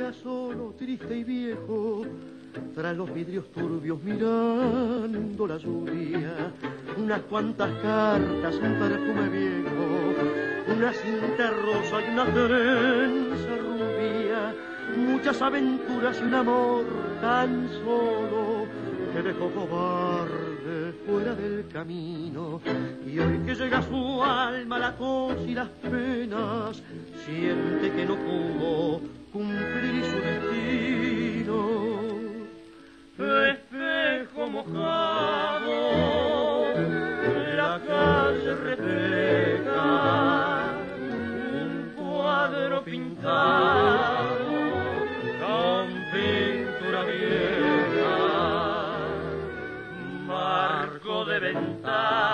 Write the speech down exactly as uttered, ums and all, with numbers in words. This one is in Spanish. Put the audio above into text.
queda solo, triste y viejo, tras los vidrios turbios mirando la lluvia. Unas cuantas cartas, un perfume viejo, una cinta rosa y una trenza rubia, muchas aventuras y un amor tan solo que dejó cobarde fuera del camino. Y hoy que llega a su alma la tos y las penas, siente que no pudo cumplir su destino. Espejo mojado, la calle refleja un cuadro pintado con pintura vieja, marco de ventana